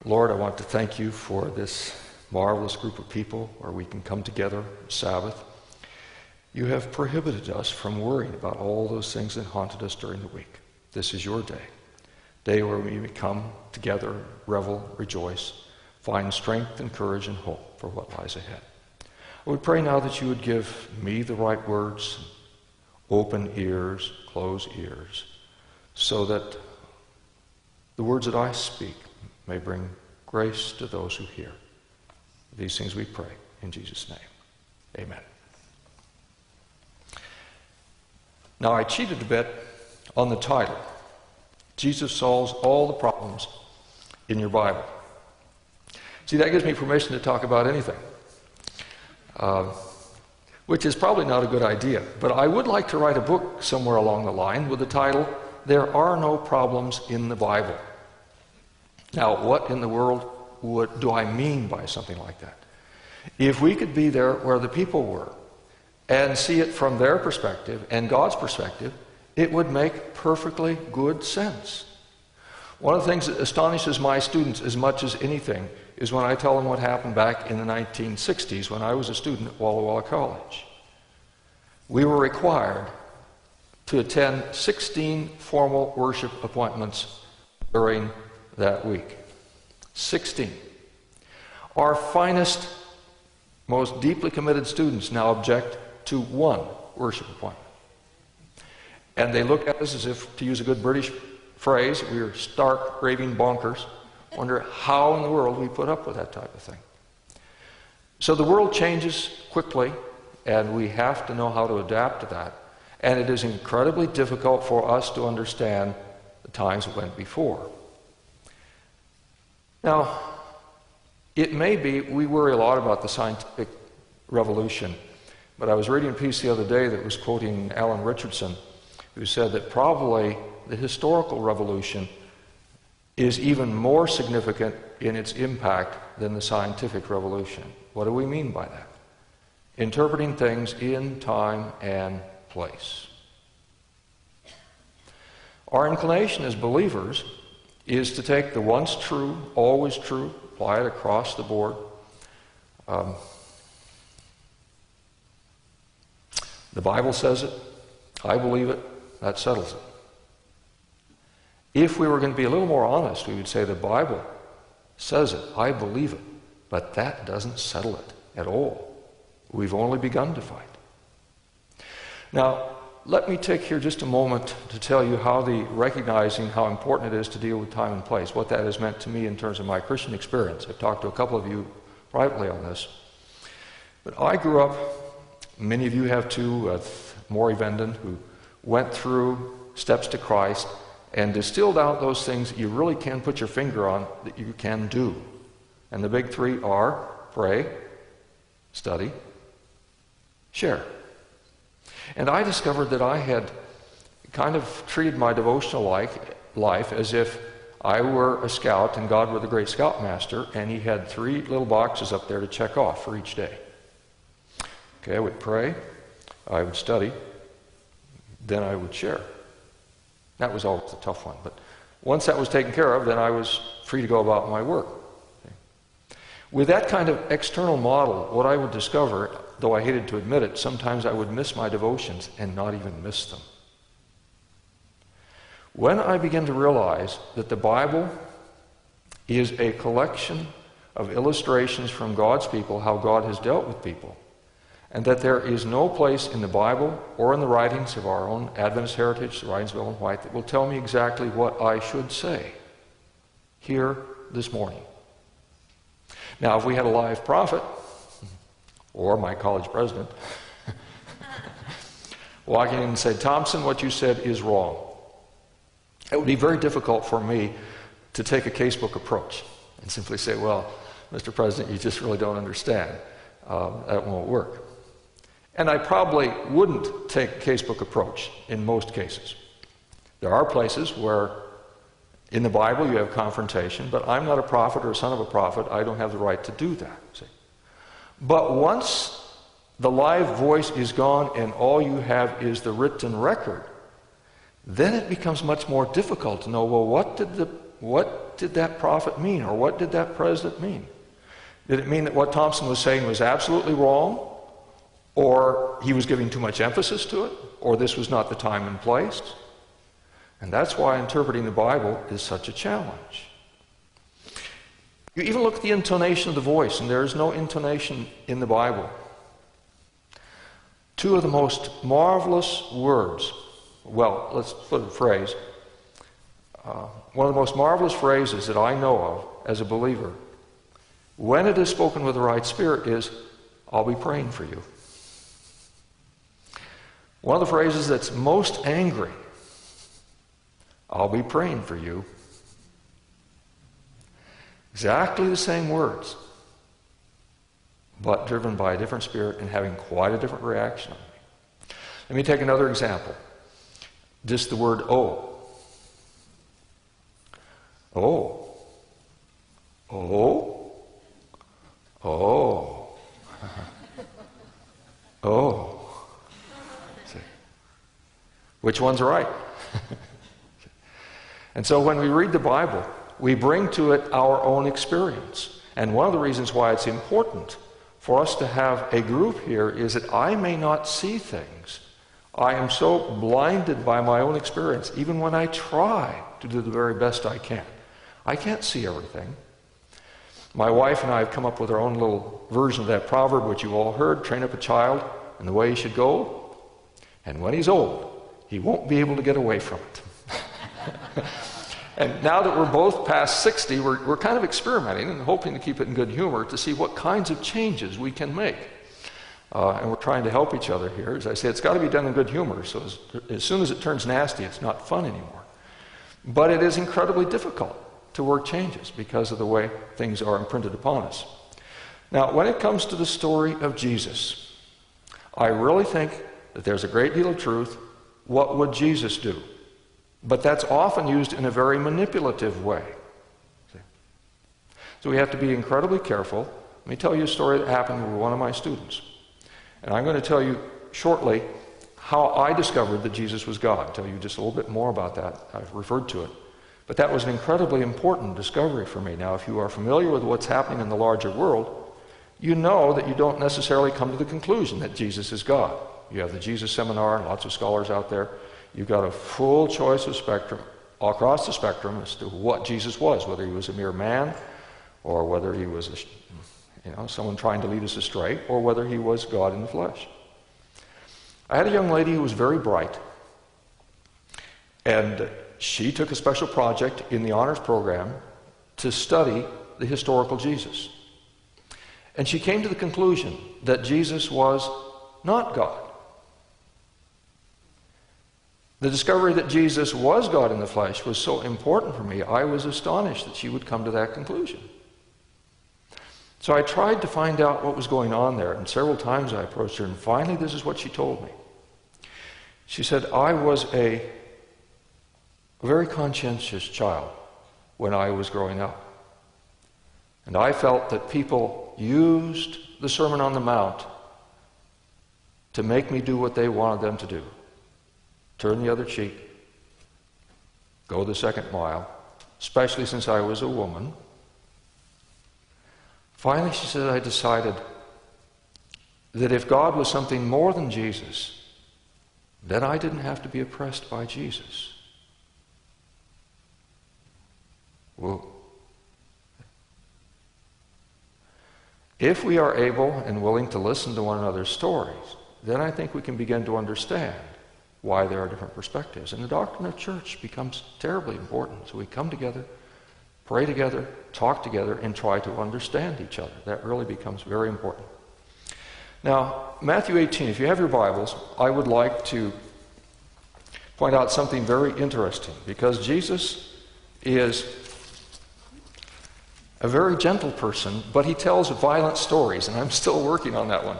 Lord, I want to thank you for this marvelous group of people where we can come together Sabbath. You have prohibited us from worrying about all those things that haunted us during the week. This is your day where we may come together, revel, rejoice, find strength and courage and hope for what lies ahead. I would pray now that you would give me the right words, open ears, close ears, so that the words that I speak may bring grace to those who hear. These things we pray in Jesus' name. Amen. Now, I cheated a bit on the title. Jesus solves all the problems in your Bible. See, that gives me permission to talk about anything, which is probably not a good idea. But I would like to write a book somewhere along the line with the title, There Are No Problems in the Bible. Now, what in the world do I mean by something like that? If we could be there where the people were and see it from their perspective and God's perspective, it would make perfectly good sense. One of the things that astonishes my students as much as anything is when I tell them what happened back in the 1960s when I was a student at Walla Walla College. We were required to attend 16 formal worship appointments during that week. 16. Our finest, most deeply committed students now object to one worship appointment. And they look at us as if, to use a good British phrase, we are stark, raving bonkers. Wonder how in the world we put up with that type of thing. So the world changes quickly, and we have to know how to adapt to that. And it is incredibly difficult for us to understand the times that went before. Now, it may be we worry a lot about the scientific revolution, but I was reading a piece the other day that was quoting Alan Richardson, who said that probably the historical revolution is even more significant in its impact than the scientific revolution. What do we mean by that? Interpreting things in time and place. Our inclination as believers is to take the once true, always true, apply it across the board. The Bible says it. I believe it. That settles it. If we were going to be a little more honest, we would say the Bible says it. I believe it. But that doesn't settle it at all. We've only begun to fight. Now, let me take here just a moment to tell you how recognizing how important it is to deal with time and place, what that has meant to me in terms of my Christian experience. I've talked to a couple of you privately on this. But I grew up, many of you have too, with Maury Venden, who went through steps to Christ and distilled out those things that you really can put your finger on that you can do. And the big three are pray, study, share. And I discovered that I had kind of treated my devotional life as if I were a scout and God were the great scoutmaster, and he had 3 little boxes up there to check off for each day. Okay, I would pray, I would study, then I would share. That was always the tough one. But once that was taken care of, then I was free to go about my work. Okay. With that kind of external model, what I would discover, though I hated to admit it, sometimes I would miss my devotions and not even miss them. When I began to realize that the Bible is a collection of illustrations from God's people, how God has dealt with people, and that there is no place in the Bible or in the writings of our own Adventist heritage, the writings of Ellen White, that will tell me exactly what I should say here this morning. Now, if we had a live prophet, or my college president, walking in and said, Thompson, what you said is wrong, it would be very difficult for me to take a casebook approach and simply say, well, Mr. President, you just really don't understand. That won't work. And I probably wouldn't take a casebook approach in most cases. There are places where in the Bible you have confrontation, but I'm not a prophet or a son of a prophet. I don't have the right to do that. See? But once the live voice is gone and all you have is the written record, then it becomes much more difficult to know, well, what did that prophet mean, or what did that president mean? Did it mean that what Thompson was saying was absolutely wrong, or he was giving too much emphasis to it, or this was not the time and place? And that's why interpreting the Bible is such a challenge. You even look at the intonation of the voice, and there is no intonation in the Bible. Two of the most marvelous words, well, let's put a phrase. One of the most marvelous phrases that I know of as a believer, when it is spoken with the right spirit, is, I'll be praying for you. One of the phrases that's most angry, I'll be praying for you. Exactly the same words, but driven by a different spirit and having quite a different reaction on me. Let me take another example. Just the word oh. Oh. Oh. Oh. Oh. See? Which one's right? And so when we read the Bible, we bring to it our own experience. And one of the reasons why it's important for us to have a group here is that I may not see things. I am so blinded by my own experience, even when I try to do the very best I can. I can't see everything. My wife and I have come up with our own little version of that proverb, which you all heard: train up a child in the way he should go, and when he's old, he won't be able to get away from it. And now that we're both past 60, we're kind of experimenting and hoping to keep it in good humor to see what kinds of changes we can make. And we're trying to help each other here. As I say, it's got to be done in good humor, so as soon as it turns nasty, it's not fun anymore. But it is incredibly difficult to work changes because of the way things are imprinted upon us. Now, when it comes to the story of Jesus, I really think that there's a great deal of truth. What would Jesus do? But that's often used in a very manipulative way. So we have to be incredibly careful. Let me tell you a story that happened with one of my students. And I'm going to tell you shortly how I discovered that Jesus was God. I'll tell you just a little bit more about that. I've referred to it. But that was an incredibly important discovery for me. Now, if you are familiar with what's happening in the larger world, you know that you don't necessarily come to the conclusion that Jesus is God. You have the Jesus Seminar and lots of scholars out there. You've got a full choice of spectrum, across the spectrum, as to what Jesus was, whether he was a mere man, or whether he was someone trying to lead us astray, or whether he was God in the flesh. I had a young lady who was very bright, and she took a special project in the honors program to study the historical Jesus. And she came to the conclusion that Jesus was not God. The discovery that Jesus was God in the flesh was so important for me, I was astonished that she would come to that conclusion. So I tried to find out what was going on there, and several times I approached her, and finally this is what she told me. She said, I was a very conscientious child when I was growing up. And I felt that people used the Sermon on the Mount to make me do what they wanted them to do. Turn the other cheek, go the second mile, especially since I was a woman. Finally, she said, I decided that if God was something more than Jesus, then I didn't have to be oppressed by Jesus. Whoa. If we are able and willing to listen to one another's stories, then I think we can begin to understand why there are different perspectives. And the doctrine of church becomes terribly important. So we come together, pray together, talk together, and try to understand each other. That really becomes very important. Now, Matthew 18, if you have your Bibles, I would like to point out something very interesting, because Jesus is a very gentle person, but he tells violent stories, and I'm still working on that one.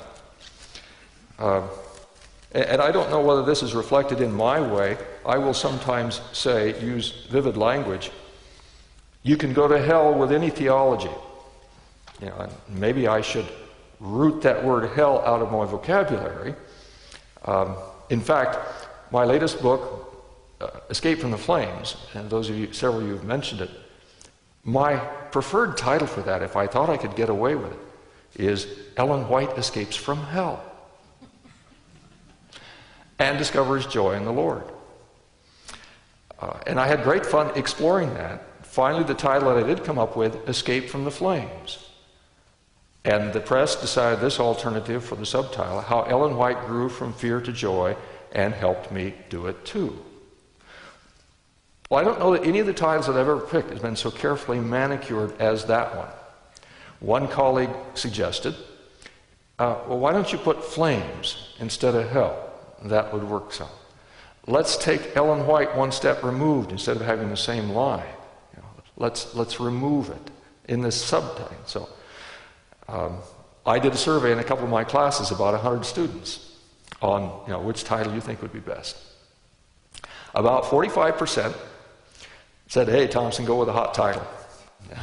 And I don't know whether this is reflected in my way. I will sometimes use vivid language. You can go to hell with any theology. Maybe I should root that word hell out of my vocabulary. In fact, my latest book, Escape from the Flames, and several of you have mentioned it, My preferred title for that, if I thought I could get away with it, is Ellen White Escapes from Hell and Discovers Joy in the Lord. And I had great fun exploring that. Finally, the title that I did come up with, Escape from the Flames. And the press decided this alternative for the subtitle, How Ellen White Grew from Fear to Joy and Helped Me Do It Too. Well, I don't know that any of the titles that I've ever picked has been so carefully manicured as that one. One colleague suggested, well, why don't you put flames instead of hell? That would work some. Let's take Ellen White one step removed instead of having the same line. You know, let's remove it in this subtitle. So I did a survey in a couple of my classes, about 100 students, on which title you think would be best. About 45% said, hey, Thompson, go with a hot title. Yeah.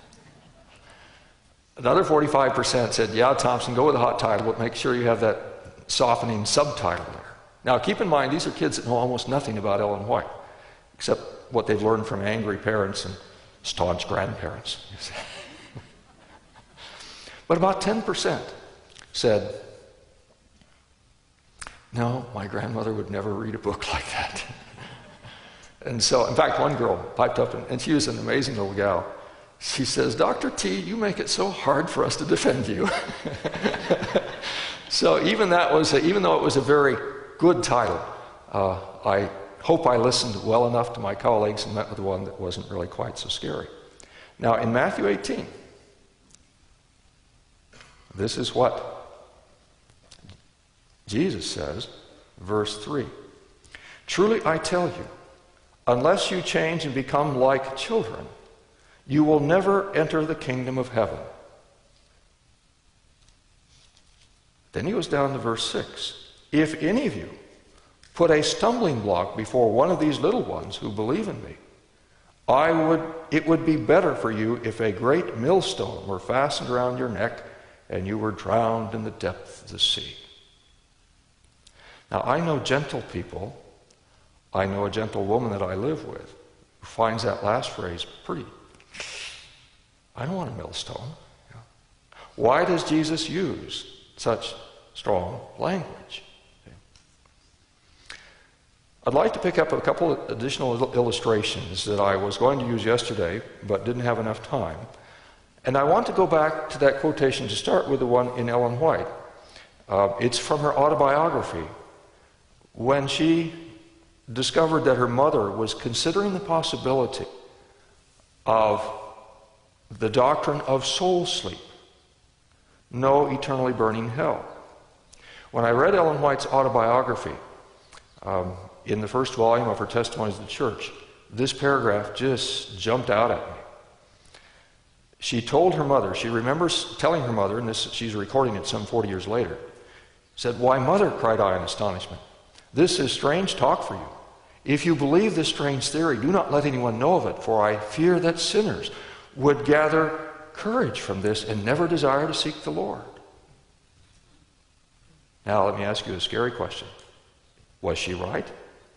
Another 45% said, yeah, Thompson, go with a hot title, but make sure you have that softening subtitle there. Now, keep in mind, these are kids that know almost nothing about Ellen White, except what they've learned from angry parents and staunch grandparents. But about 10% said, no, my grandmother would never read a book like that. And so, in fact, one girl piped up, and she was an amazing little gal. She says, Dr. T, you make it so hard for us to defend you. So even though it was a very good title, I hope I listened well enough to my colleagues and met with one that wasn't really quite so scary. Now, in Matthew 18, this is what Jesus says, verse 3. Truly I tell you, unless you change and become like children, you will never enter the kingdom of heaven. Then he goes down to verse 6. If any of you put a stumbling block before one of these little ones who believe in me, it would be better for you if a great millstone were fastened around your neck and you were drowned in the depth of the sea. Now, I know gentle people. I know a gentle woman that I live with who finds that last phrase pretty. I don't want a millstone. Yeah. Why does Jesus use such strong language? I'd like to pick up a couple of additional illustrations that I was going to use yesterday but didn't have enough time. And I want to go back to that quotation to start with the one in Ellen White. It's from her autobiography. When she discovered that her mother was considering the possibility of the doctrine of soul sleep, no eternally burning hell. When I read Ellen White's autobiography, in the first volume of her Testimonies of the Church, this paragraph just jumped out at me. She told her mother, she remembers telling her mother, and she's recording it some 40 years later, said, "Why, Mother," cried I in astonishment, "this is strange talk for you. If you believe this strange theory, do not let anyone know of it, for I fear that sinners would gather courage from this and never desire to seek the Lord." Now let me ask you a scary question. Was she right?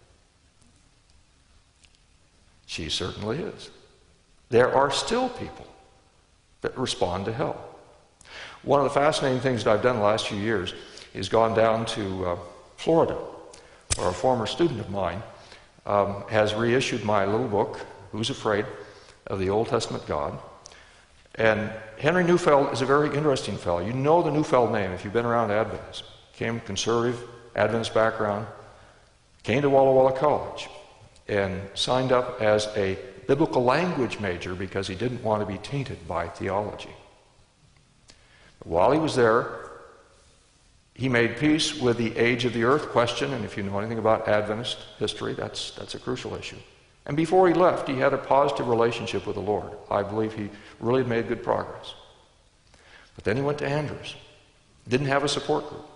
She certainly is. There are still people that respond to hell. One of the fascinating things that I've done the last few years is gone down to Florida, where a former student of mine has reissued my little book, Who's Afraid of the Old Testament God? And Henry Neufeld is a very interesting fellow. You know the Neufeld name if you've been around Adventists. Came conservative, Adventist background, came to Walla Walla College, and signed up as a biblical language major because he didn't want to be tainted by theology. But while he was there, he made peace with the age of the earth question, and if you know anything about Adventist history, that's a crucial issue. And before he left, he had a positive relationship with the Lord. I believe he really made good progress. But then he went to Andrews. Didn't have a support group.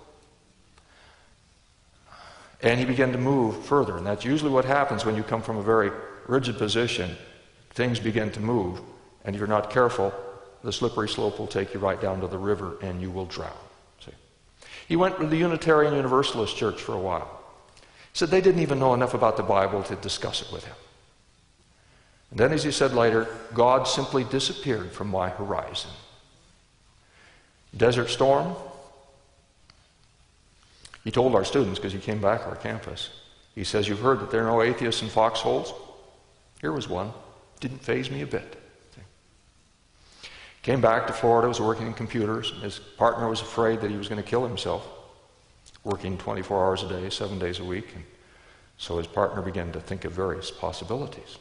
And he began to move further, and that's usually what happens when you come from a very rigid position. Things begin to move, and if you're not careful, the slippery slope will take you right down to the river, and you will drown. See? He went to the Unitarian Universalist Church for a while. He said they didn't even know enough about the Bible to discuss it with him. And then, as he said later, God simply disappeared from my horizon. Desert Storm, he told our students, because he came back to our campus, he says, you've heard that there are no atheists in foxholes? Here was one. Didn't faze me a bit. Came back to Florida, was working in computers. His partner was afraid that he was going to kill himself, working 24 hours a day, 7 days a week. And so his partner began to think of various possibilities.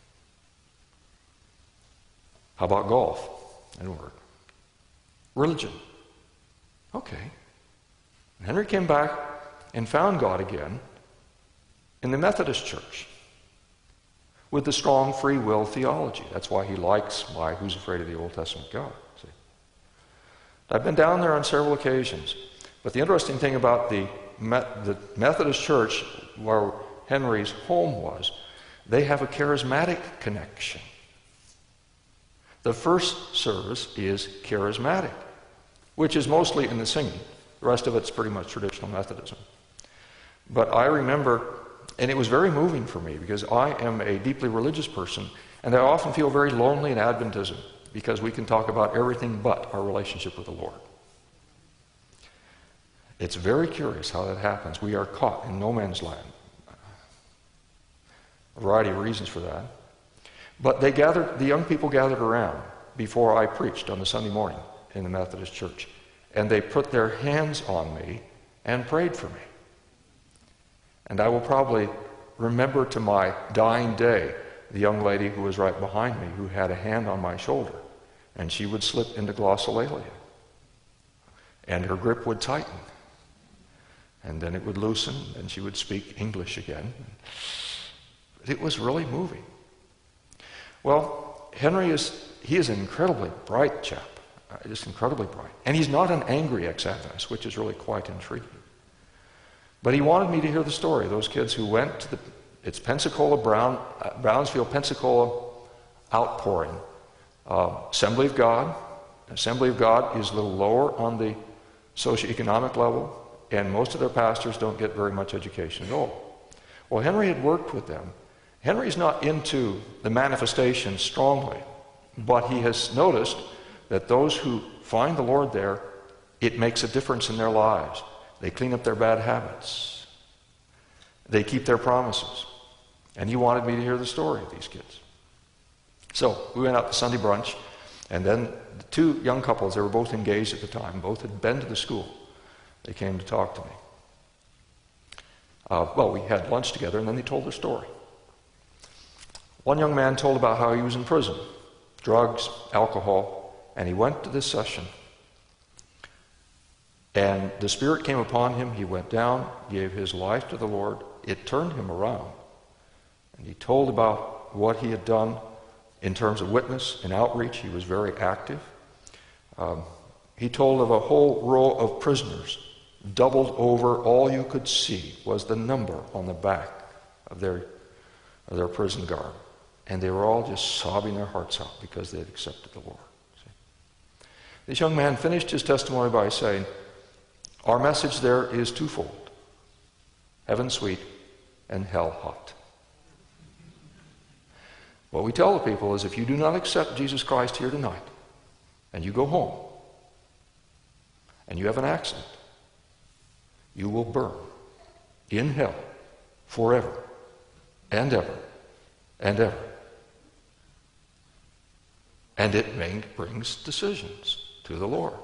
How about golf? Didn't work. Religion. Okay. And Henry came back and found God again in the Methodist Church with the strong free will theology. That's why he likes my Who's Afraid of the Old Testament God. See? I've been down there on several occasions. But the interesting thing about the Methodist Church, where Henry's home was, they have a charismatic connection. The first service is charismatic, which is mostly in the singing. The rest of it's pretty much traditional Methodism. But I remember, and it was very moving for me because I am a deeply religious person, and I often feel very lonely in Adventism because we can talk about everything but our relationship with the Lord. It's very curious how that happens. We are caught in no man's land. A variety of reasons for that. But the young people gathered around before I preached on the Sunday morning in the Methodist Church, and they put their hands on me and prayed for me. And I will probably remember to my dying day the young lady who was right behind me who had a hand on my shoulder, and she would slip into glossolalia, and her grip would tighten, and then it would loosen, and she would speak English again. It was really moving. Well, Henry is an incredibly bright chap, just incredibly bright. And he's not an angry ex-Adventist, which is really quite intriguing. But he wanted me to hear the story of those kids who went to it's Brownsfield, Pensacola outpouring. Assembly of God. Assembly of God is a little lower on the socioeconomic level, and most of their pastors don't get very much education at all. Well, Henry had worked with them. Henry's not into the manifestation strongly, but he has noticed that those who find the Lord there, it makes a difference in their lives. They clean up their bad habits. They keep their promises. And he wanted me to hear the story of these kids. So we went out to Sunday brunch, and then the two young couples, they were both engaged at the time, both had been to the school. They came to talk to me. We had lunch together, and then they told their story. One young man told about how he was in prison, drugs, alcohol, and he went to this session. And the Spirit came upon him. He went down, gave his life to the Lord. It turned him around. And he told about what he had done in terms of witness and outreach. He was very active. He told of a whole row of prisoners, doubled over. All you could see was the number on the back of their prison garb. And they were all just sobbing their hearts out because they had accepted the Lord. See? This young man finished his testimony by saying, our message there is twofold: heaven sweet and hell hot. What we tell the people is, if you do not accept Jesus Christ here tonight, and you go home, and you have an accident, you will burn in hell forever and ever and ever. And it brings decisions to the Lord.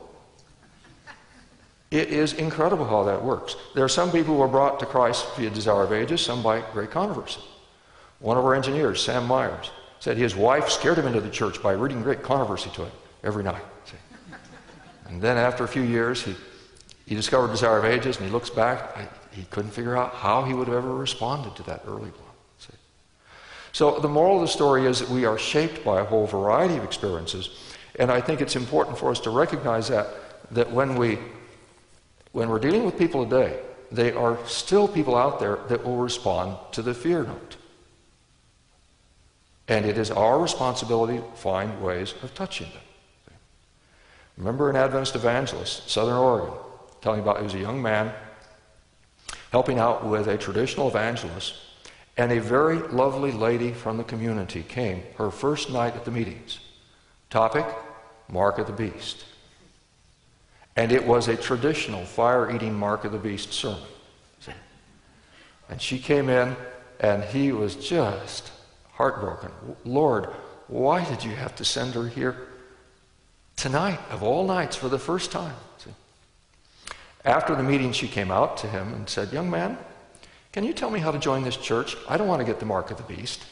It is incredible how that works. There are some people who are brought to Christ via desire of ages, some by great controversy. One of our engineers, Sam Myers, said his wife scared him into the church by reading great controversy to him every night. See? And then after a few years, he discovered desire of ages, and he looks back, he couldn't figure out how he would have ever responded to that early one. See? So the moral of the story is that we are shaped by a whole variety of experiences, and I think it's important for us to recognize that when we're dealing with people today, there are still people out there that will respond to the fear note. And it is our responsibility to find ways of touching them. Remember an Adventist evangelist, Southern Oregon, telling about he was a young man helping out with a traditional evangelist, And a very lovely lady from the community came her first night at the meetings. Topic, Mark of the Beast. And it was a traditional fire-eating Mark of the Beast sermon. And she came in, and he was just heartbroken. Lord, why did you have to send her here tonight, of all nights, for the first time? See? After the meeting, she came out to him and said, young man, can you tell me how to join this church? I don't want to get the Mark of the Beast.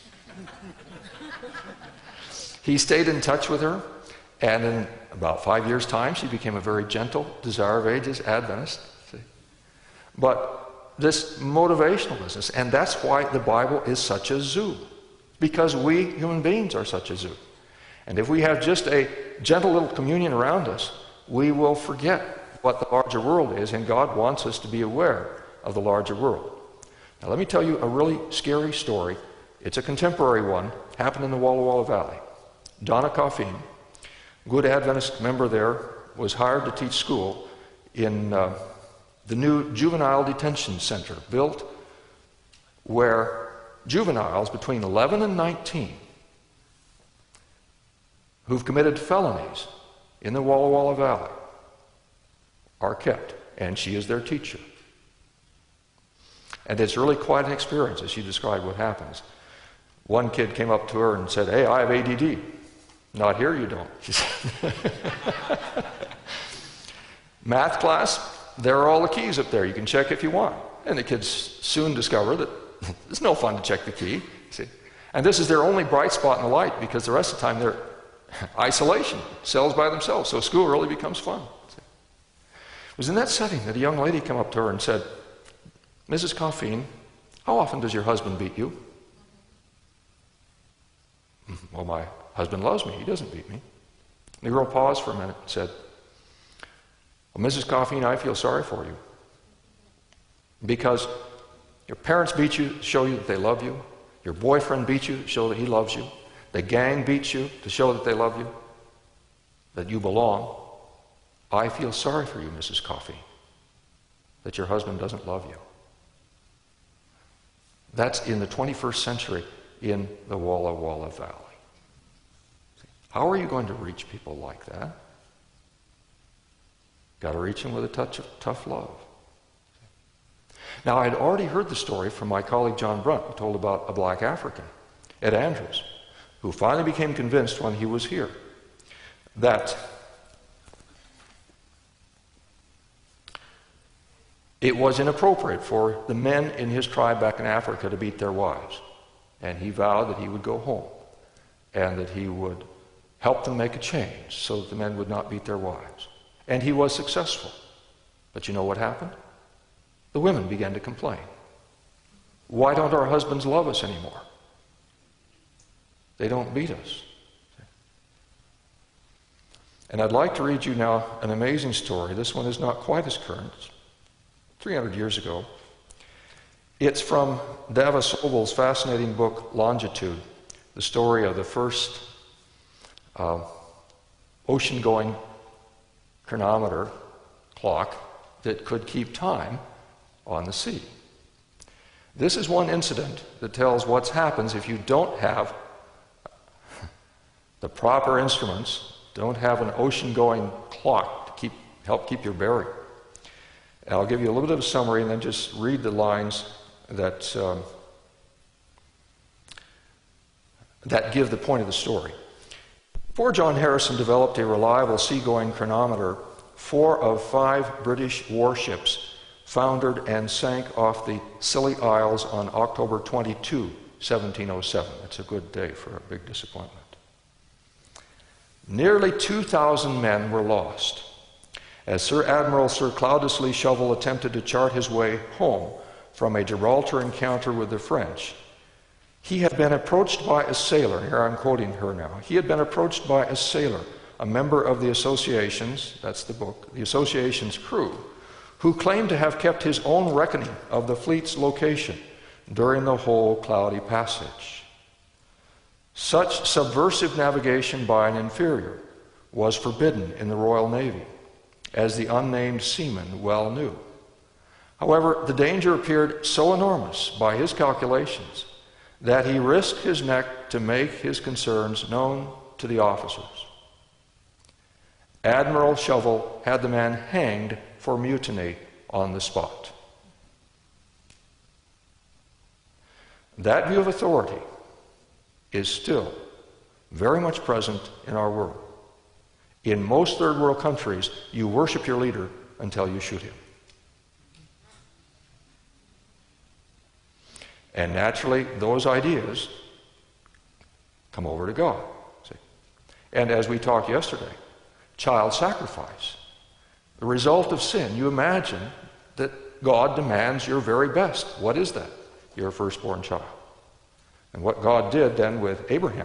He stayed in touch with her, and in about 5 years' time, she became a very gentle, Desire of Ages Adventist. See? But this motivational business, and that's why the Bible is such a zoo, because we human beings are such a zoo. And if we have just a gentle little communion around us, we will forget what the larger world is, and God wants us to be aware of the larger world. Now let me tell you a really scary story. It's a contemporary one, happened in the Walla Walla Valley. Donna Coffin, good Adventist member there, was hired to teach school in the new juvenile detention center built where juveniles between 11 and 19 who've committed felonies in the Walla Walla Valley are kept, and she is their teacher. And it's really quite an experience as she described what happens. One kid came up to her and said, hey, I have ADD. Not here, you don't. She said. Math class, there are all the keys up there. You can check if you want. And the kids soon discover that it's no fun to check the key. See? And this is their only bright spot in the light, because the rest of the time they're isolation, cells by themselves. So school really becomes fun. See? It was in that setting that a young lady came up to her and said, Mrs. Coffin, how often does your husband beat you? Well, my husband loves me. He doesn't beat me. And the girl paused for a minute and said, well, Mrs. Coffin, I feel sorry for you. Because your parents beat you to show you that they love you. Your boyfriend beat you to show that he loves you. The gang beats you to show that they love you, that you belong. I feel sorry for you, Mrs. Coffin, that your husband doesn't love you. That's in the 21st century in the Walla Walla Valley. How are you going to reach people like that? Got to reach them with a touch of tough love. Now, I had already heard the story from my colleague John Brunt, who told about a black African, Ed Andrews, who finally became convinced when he was here that it was inappropriate for the men in his tribe back in Africa to beat their wives. And he vowed that he would go home and that he would help them make a change so that the men would not beat their wives. And he was successful. But you know what happened? The women began to complain. Why don't our husbands love us anymore? They don't beat us. And I'd like to read you now an amazing story. This one is not quite as current. It's 300 years ago. It's from Davis Sobel's fascinating book, Longitude, the story of the first ocean-going chronometer clock that could keep time on the sea. This is one incident that tells what happens if you don't have the proper instruments, don't have an ocean-going clock to help keep your bearing. And I'll give you a little bit of a summary and then just read the lines that give the point of the story. Before John Harrison developed a reliable seagoing chronometer, 4 of 5 British warships foundered and sank off the Scilly Isles on October 22, 1707. That's a good day for a big disappointment. Nearly 2,000 men were lost as Sir Admiral Sir Cloudesley Shovel attempted to chart his way home from a Gibraltar encounter with the French. He had been approached by a sailor, here I'm quoting her now, he had been approached by a sailor, a member of the associations, that's the book, the association's crew, who claimed to have kept his own reckoning of the fleet's location during the whole cloudy passage. Such subversive navigation by an inferior was forbidden in the Royal Navy, as the unnamed seaman well knew. However, the danger appeared so enormous by his calculations that he risked his neck to make his concerns known to the officers. Admiral Shovel had the man hanged for mutiny on the spot. That view of authority is still very much present in our world. In most third world countries, you worship your leader until you shoot him. And naturally, those ideas come over to God. See? And as we talked yesterday, child sacrifice. The result of sin, you imagine that God demands your very best. What is that? Your firstborn child. And what God did then with Abraham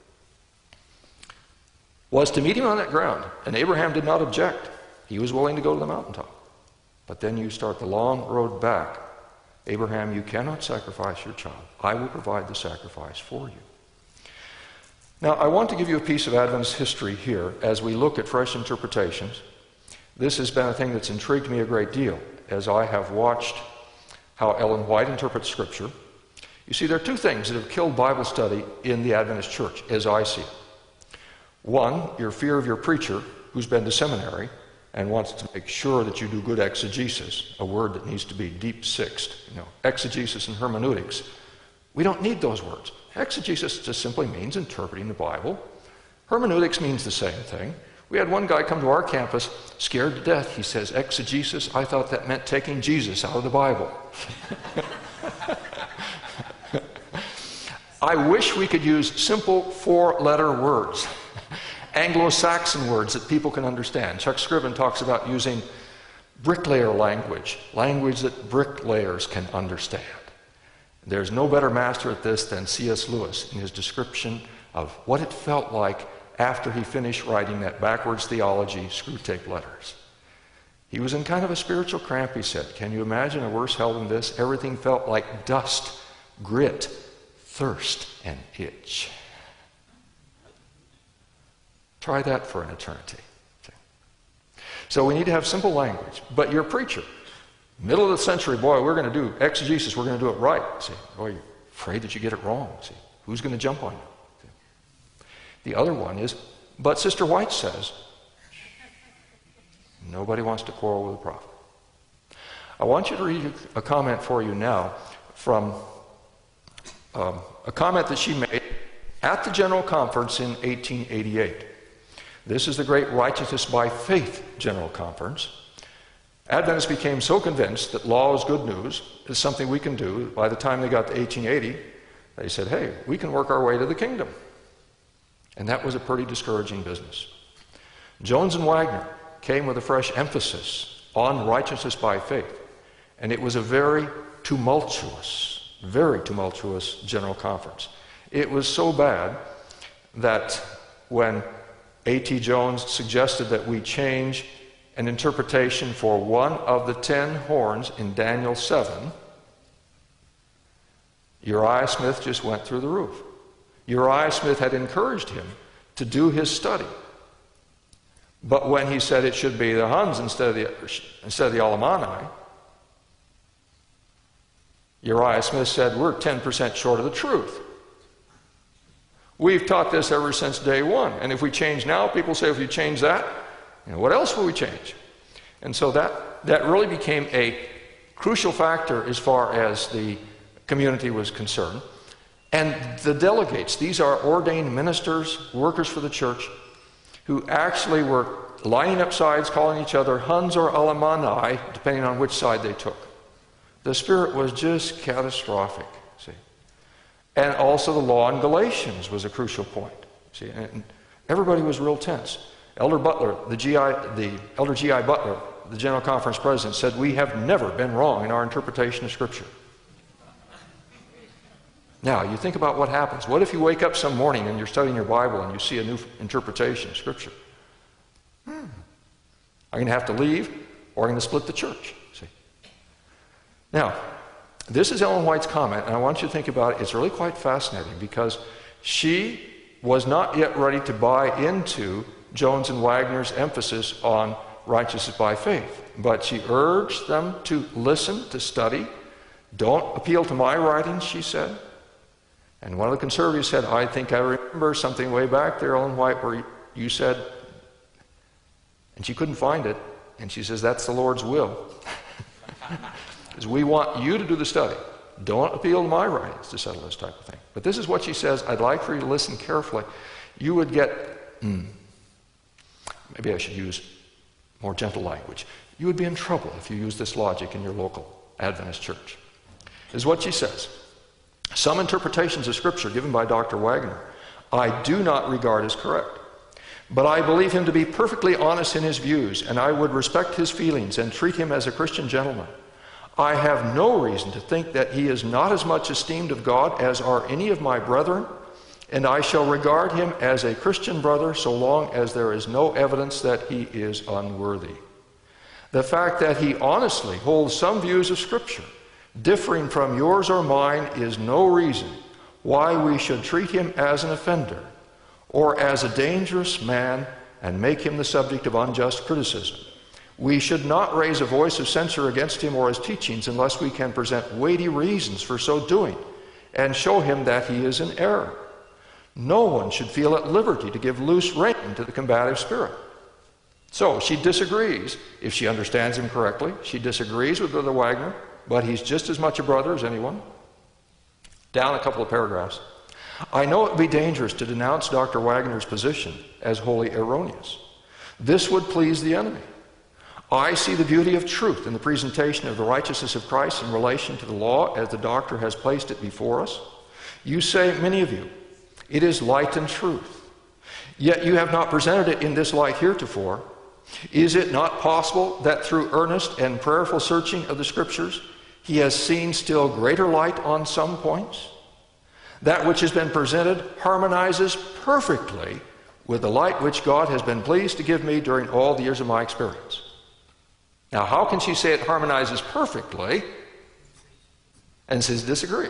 was to meet him on that ground. And Abraham did not object. He was willing to go to the mountaintop. But then you start the long road back. Abraham, you cannot sacrifice your child. I will provide the sacrifice for you. Now, I want to give you a piece of Adventist history here as we look at fresh interpretations. This has been a thing that's intrigued me a great deal as I have watched how Ellen White interprets Scripture. You see, there are two things that have killed Bible study in the Adventist church, as I see it. One, your fear of your preacher who's been to seminary and wants to make sure that you do good exegesis, a word that needs to be deep-sixed. Exegesis and hermeneutics. We don't need those words. Exegesis just simply means interpreting the Bible. Hermeneutics means the same thing. We had one guy come to our campus scared to death. He says, exegesis, I thought that meant taking Jesus out of the Bible. I wish we could use simple four-letter words. Anglo-Saxon words that people can understand. Chuck Scriven talks about using bricklayer language, language that bricklayers can understand. There's no better master at this than C.S. Lewis in his description of what it felt like after he finished writing that backwards theology screw-tape letters. He was in kind of a spiritual cramp, he said. Can you imagine a worse hell than this? Everything felt like dust, grit, thirst, and itch. Try that for an eternity. Okay. So we need to have simple language. But your preacher, middle of the century, boy, we're going to do exegesis, we're going to do it right. See, boy, you're afraid that you get it wrong. See, who's going to jump on you? See. The other one is, but Sister White says, nobody wants to quarrel with a prophet. I want you to read a comment for you now from a comment that she made at the General Conference in 1888. This is the great Righteousness by Faith General Conference. Adventists became so convinced that law is good news, is something we can do. By the time they got to 1880, they said, hey, we can work our way to the kingdom. And that was a pretty discouraging business. Jones and Wagner came with a fresh emphasis on righteousness by faith. And it was a very tumultuous General Conference. It was so bad that when A.T. Jones suggested that we change an interpretation for one of the 10 horns in Daniel 7, Uriah Smith just went through the roof. Uriah Smith had encouraged him to do his study. But when he said it should be the Huns instead of the Alemanni, Uriah Smith said, we're 10% short of the truth. We've taught this ever since day one. And if we change now, people say, if you change that, what else will we change? And so that really became a crucial factor as far as the community was concerned. And the delegates, these are ordained ministers, workers for the church, who actually were lining up sides, calling each other Huns or Alemanni, depending on which side they took. The spirit was just catastrophic, see. And also the law in Galatians was a crucial point, see. And everybody was real tense. Elder Butler, the Elder G.I. Butler, the General Conference president, said, we have never been wrong in our interpretation of Scripture. Now, you think about what happens. What if you wake up some morning and you're studying your Bible and you see a new interpretation of Scripture? I'm going to have to leave, or I'm going to split the church. See? Now, this is Ellen White's comment, and I want you to think about it. It's really quite fascinating because she was not yet ready to buy into Jones and Wagner's emphasis on righteousness by faith. But she urged them to listen, to study. Don't appeal to my writings, she said. And one of the conservatives said, I think I remember something way back there, Ellen White, where you said, and she couldn't find it, and she says, that's the Lord's will. Because we want you to do the study. Don't appeal to my writings to settle this type of thing. But this is what she says. I'd like for you to listen carefully. You would get, maybe I should use more gentle language. You would be in trouble if you use this logic in your local Adventist church. This is what she says. Some interpretations of Scripture given by Dr. Wagner I do not regard as correct. But I believe him to be perfectly honest in his views, and I would respect his feelings and treat him as a Christian gentleman. I have no reason to think that he is not as much esteemed of God as are any of my brethren, and I shall regard him as a Christian brother so long as there is no evidence that he is unworthy. The fact that he honestly holds some views of Scripture differing from yours or mine is no reason why we should treat him as an offender or as a dangerous man and make him the subject of unjust criticism. We should not raise a voice of censure against him or his teachings unless we can present weighty reasons for so doing and show him that he is in error. No one should feel at liberty to give loose rein to the combative spirit. So she disagrees, if she understands him correctly, she disagrees with Brother Wagner, but he's just as much a brother as anyone. Down a couple of paragraphs. I know it would be dangerous to denounce Dr. Wagner's position as wholly erroneous. This would please the enemy. I see the beauty of truth in the presentation of the righteousness of Christ in relation to the law as the doctor has placed it before us. You say, many of you, it is light and truth. Yet you have not presented it in this light heretofore. Is it not possible that through earnest and prayerful searching of the Scriptures, he has seen still greater light on some points? That which has been presented harmonizes perfectly with the light which God has been pleased to give me during all the years of my experience. Now, how can she say it harmonizes perfectly and says disagrees?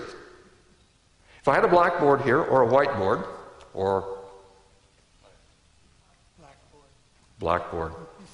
If I had a blackboard here or a whiteboard or blackboard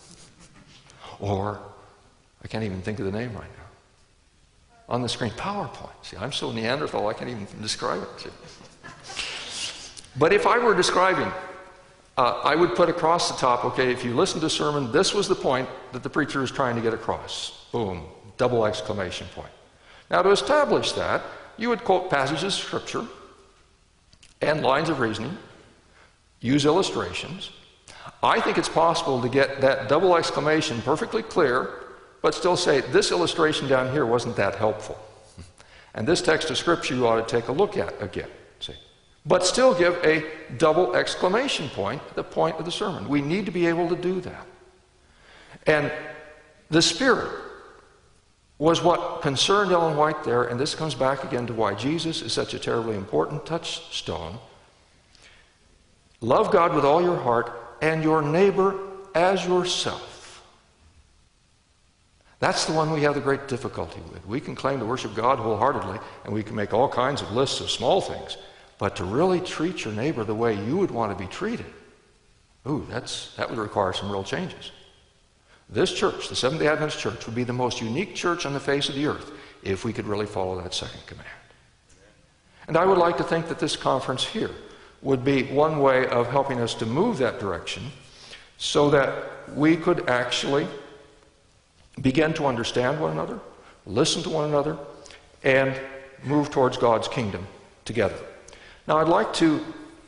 or I can't even think of the name right now. On the screen, PowerPoint. See, I'm so Neanderthal I can't even describe it. See? But if I were describing, I would put across the top, okay, if you listen to the sermon, this was the point that the preacher is trying to get across. Boom, double exclamation point. Now to establish that, you would quote passages of Scripture and lines of reasoning, use illustrations. I think it's possible to get that double exclamation perfectly clear, but still say, this illustration down here wasn't that helpful. And this text of Scripture you ought to take a look at again. See? But still give a double exclamation point at the point of the sermon. We need to be able to do that. And the Spirit was what concerned Ellen White there, and this comes back again to why Jesus is such a terribly important touchstone. Love God with all your heart and your neighbor as yourself. That's the one we have the great difficulty with. We can claim to worship God wholeheartedly, and we can make all kinds of lists of small things, but to really treat your neighbor the way you would want to be treated, that would require some real changes. This church, the Seventh-day Adventist Church, would be the most unique church on the face of the earth if we could really follow that second command. And I would like to think that this conference here would be one way of helping us to move that direction so that we could actually begin to understand one another, listen to one another, and move towards God's kingdom together. Now I'd like to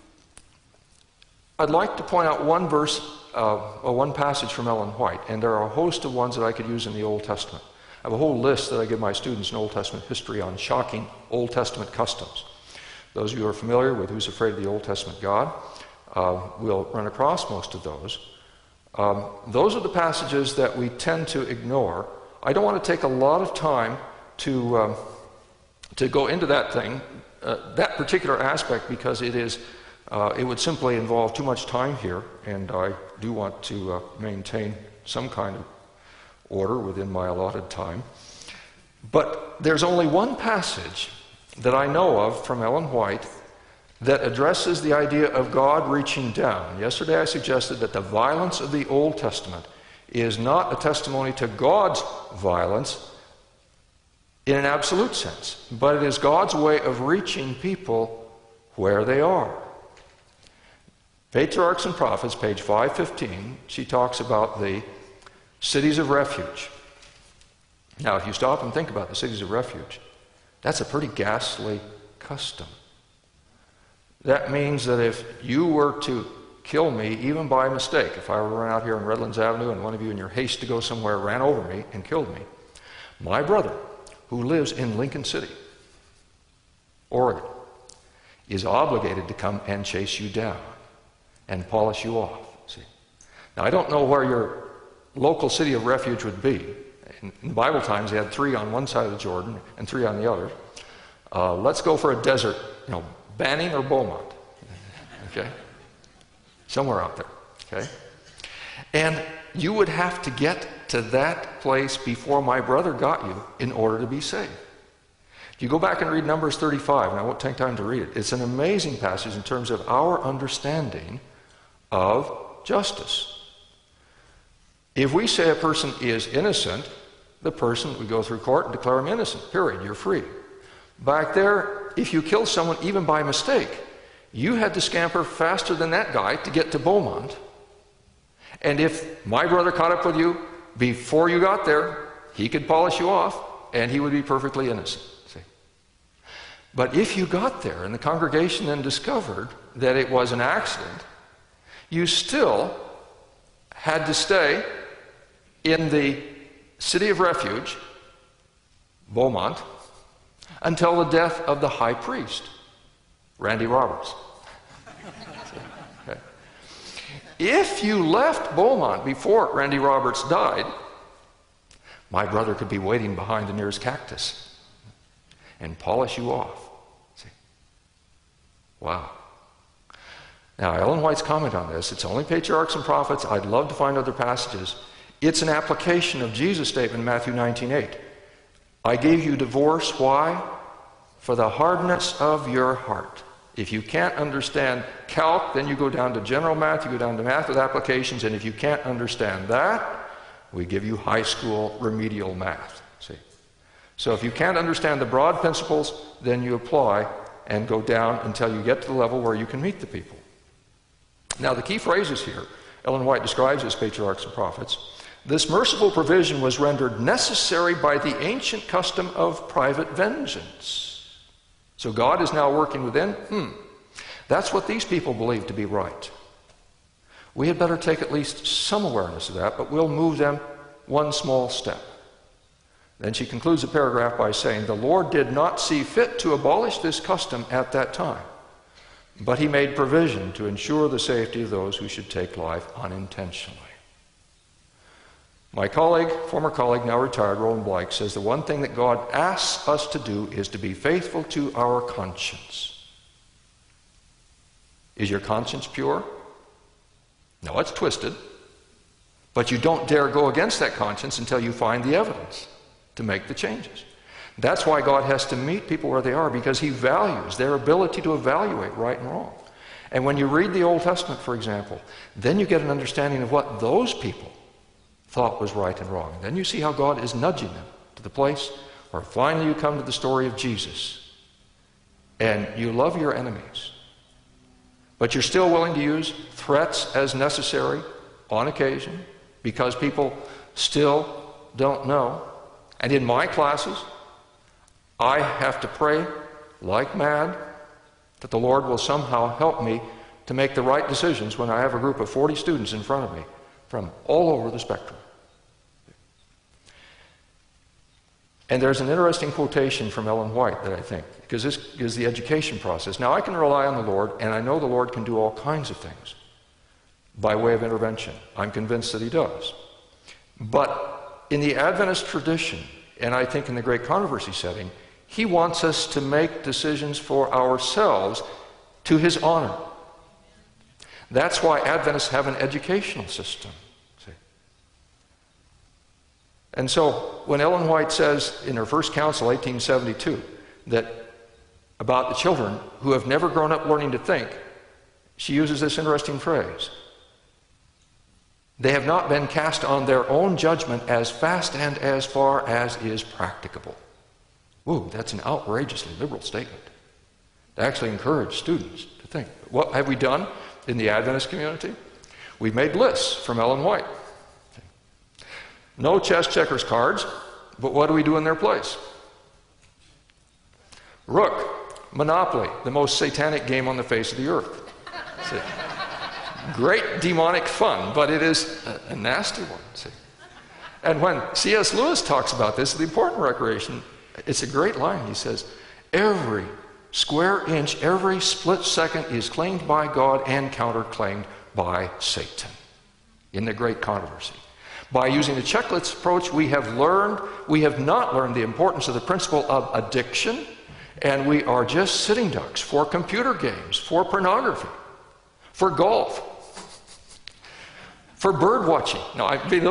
point out one verse, one passage from Ellen White, and there are a host of ones that I could use in the Old Testament. I have a whole list that I give my students in Old Testament history on shocking Old Testament customs. Those of you who are familiar with Who's Afraid of the Old Testament God will run across most of those. Those are the passages that we tend to ignore. I don't want to take a lot of time to go into that thing, that particular aspect, because it would simply involve too much time here, and I do want to maintain some kind of order within my allotted time. But there's only one passage that I know of from Ellen White that addresses the idea of God reaching down. Yesterday I suggested that the violence of the Old Testament is not a testimony to God's violence in an absolute sense, but it is God's way of reaching people where they are. Patriarchs and Prophets, page 515, she talks about the cities of refuge. Now, if you stop and think about the cities of refuge, that's a pretty ghastly custom. That means that if you were to kill me, even by mistake, if I were run out here on Redlands Avenue and one of you in your haste to go somewhere ran over me and killed me, my brother, who lives in Lincoln City, Oregon, is obligated to come and chase you down and polish you off. See? Now, I don't know where your local city of refuge would be. In Bible times, they had 3 on one side of the Jordan and 3 on the other. Let's go for a desert, Banning or Beaumont, okay? Somewhere out there, okay? And you would have to get to that place before my brother got you in order to be saved. If you go back and read Numbers 35, and I won't take time to read it, it's an amazing passage in terms of our understanding of justice. If we say a person is innocent, the person, we go through court and declare him innocent, period, you're free. Back there, if you kill someone even by mistake, you had to scamper faster than that guy to get to Beaumont. And if my brother caught up with you before you got there, he could polish you off and he would be perfectly innocent. See? But if you got there and the congregation then discovered that it was an accident, you still had to stay in the city of refuge, Beaumont, until the death of the high priest, Randy Roberts. Okay. If you left Beaumont before Randy Roberts died, my brother could be waiting behind the nearest cactus and polish you off. See? Wow. Now, Ellen White's comment on this, it's only Patriarchs and Prophets. I'd love to find other passages. It's an application of Jesus' statement in Matthew 19:8. I gave you divorce, why? For the hardness of your heart. If you can't understand calc, then you go down to general math, you go down to math with applications, and if you can't understand that, we give you high school remedial math. See? So if you can't understand the broad principles, then you apply and go down until you get to the level where you can meet the people. Now, the key phrases here, Ellen White describes as Patriarchs and Prophets. This merciful provision was rendered necessary by the ancient custom of private vengeance. So God is now working within. That's what these people believe to be right. We had better take at least some awareness of that, but we'll move them one small step. Then she concludes the paragraph by saying, the Lord did not see fit to abolish this custom at that time, but he made provision to ensure the safety of those who should take life unintentionally. My colleague, former colleague, now retired, Roland Blake, says the one thing that God asks us to do is to be faithful to our conscience. Is your conscience pure? No, it's twisted. But you don't dare go against that conscience until you find the evidence to make the changes. That's why God has to meet people where they are, because he values their ability to evaluate right and wrong. And when you read the Old Testament, for example, then you get an understanding of what those people thought was right and wrong. Then you see how God is nudging them to the place where finally you come to the story of Jesus. And you love your enemies. But you're still willing to use threats as necessary on occasion because people still don't know. And in my classes, I have to pray like mad that the Lord will somehow help me to make the right decisions when I have a group of 40 students in front of me from all over the spectrum. And there's an interesting quotation from Ellen White that I think, because this is the education process. Now, I can rely on the Lord, and I know the Lord can do all kinds of things by way of intervention. I'm convinced that he does. But in the Adventist tradition, and I think in the Great Controversy setting, he wants us to make decisions for ourselves to his honor. That's why Adventists have an educational system. See? And so when Ellen White says in her first council, 1872, that about the children who have never grown up learning to think, she uses this interesting phrase. They have not been cast on their own judgment as fast and as far as is practicable. Whoa, that's an outrageously liberal statement. to actually encourage students to think. What have we done in the Adventist community? We've made lists from Ellen White. No chess checkers cards, but what do we do in their place? Rook, Monopoly, the most satanic game on the face of the earth. See? Great demonic fun, but it is a nasty one. See? And when C.S. Lewis talks about this, the important recreation, it's a great line. He says, every square inch, every split second is claimed by God and counterclaimed by Satan in the great controversy. By using the checklist approach, we have not learned the importance of the principle of addiction, and we are just sitting ducks for computer games, for pornography, for golf, for bird watching. No, I mean,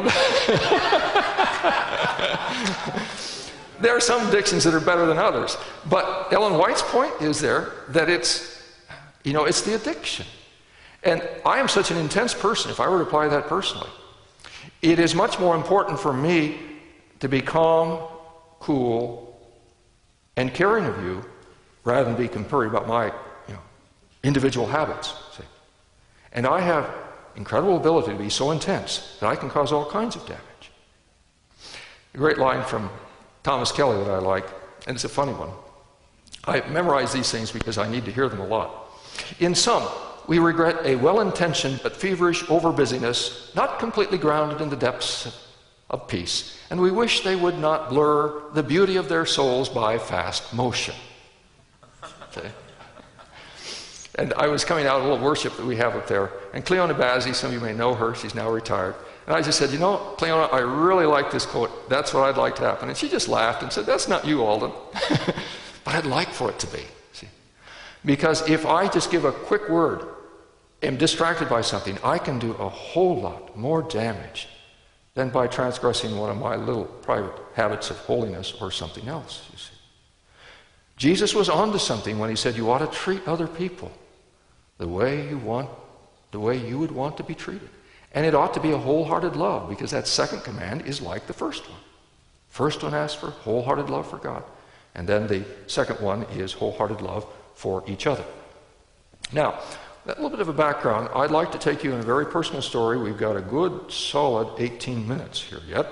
there are some addictions that are better than others. But Ellen White's point is there that it's the addiction. And I am such an intense person, if I were to apply that personally, it is much more important for me to be calm, cool, and caring of you rather than be worried about my individual habits. See? And I have incredible ability to be so intense that I can cause all kinds of damage. A great line from Thomas Kelly that I like, and it's a funny one. I memorize these things because I need to hear them a lot. In sum, we regret a well-intentioned but feverish overbusyness, not completely grounded in the depths of peace, and we wish they would not blur the beauty of their souls by fast motion. Okay. And I was coming out of a little worship that we have up there, and Cleona Bazzi, some of you may know her, she's now retired, and I just said, Cleona, I really like this quote, that's what I'd like to happen. And she just laughed and said, that's not you, Alden. But I'd like for it to be. See? Because if I just give a quick word, am distracted by something, I can do a whole lot more damage than by transgressing one of my little private habits of holiness or something else, you see. Jesus was onto something when he said you ought to treat other people the way you would want to be treated. And it ought to be a wholehearted love, because that second command is like the first one. First one asks for wholehearted love for God, and then the second one is wholehearted love for each other. Now, that little bit of a background, I'd like to take you in a very personal story. We've got a good, solid 18 minutes here yet.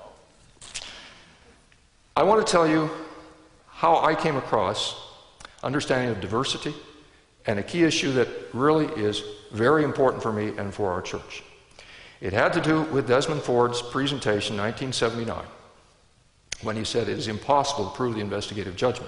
I want to tell you how I came across understanding of diversity and a key issue that really is very important for me and for our church. It had to do with Desmond Ford's presentation in 1979 when he said it is impossible to prove the investigative judgment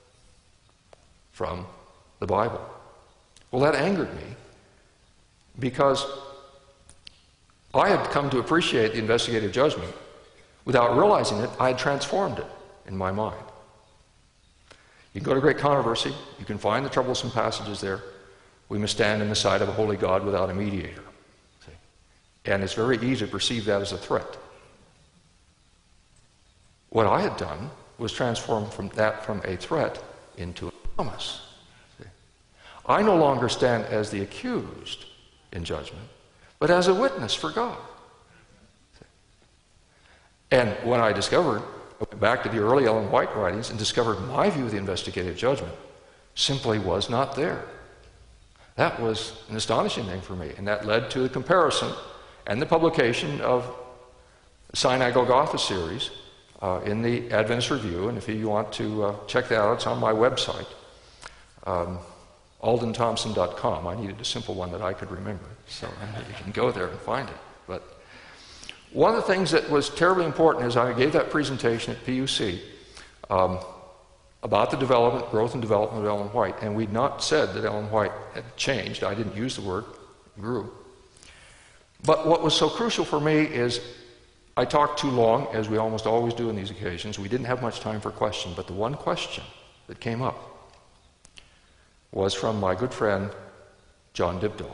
from the Bible. Well, that angered me because I had come to appreciate the investigative judgment. Without realizing it, I had transformed it in my mind. You can go to Great Controversy, you can find the troublesome passages there. We must stand in the sight of a holy God without a mediator. See? And it's very easy to perceive that as a threat. What I had done was transform from a threat into a promise. I no longer stand as the accused in judgment, but as a witness for God. And when I went back to the early Ellen White writings and discovered my view of the investigative judgment simply was not there. That was an astonishing thing for me, and that led to the comparison and the publication of the Sinai Golgotha series in the Adventist Review, and if you want to check that out, it's on my website. AldenThompson.com. I needed a simple one that I could remember, so you can go there and find it. But one of the things that was terribly important is I gave that presentation at PUC about the growth and development of Ellen White, and we'd not said that Ellen White had changed. I didn't use the word, grew. But what was so crucial for me is I talked too long, as we almost always do on these occasions. We didn't have much time for questions, but the one question that came up was from my good friend, John Dibdall.